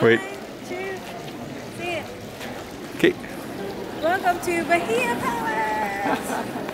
Wait. 1, 2, see it. Okay. Welcome to Bahia Palace.